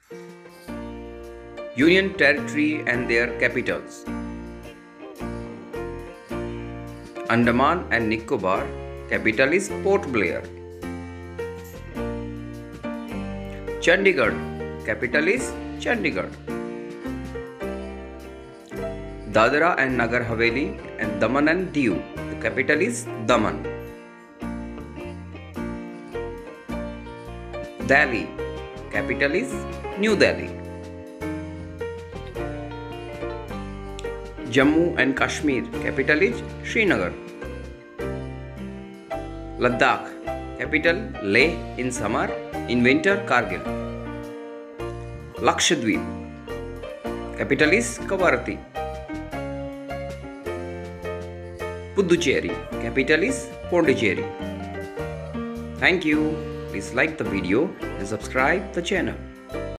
Union Territory and their capitals. Andaman and Nicobar, capital is Port Blair. Chandigarh, capital is Chandigarh. Dadra and Nagar Haveli and Daman and Diu, the capital is Daman. Delhi, capital is New Delhi. Jammu and Kashmir, capital is Srinagar. Ladakh, capital Leh in summer, in winter Kargil. Lakshadweep, capital is Kavaratti. Puducherry, capital is Pondicherry. Thank you. Please like the video and subscribe the channel.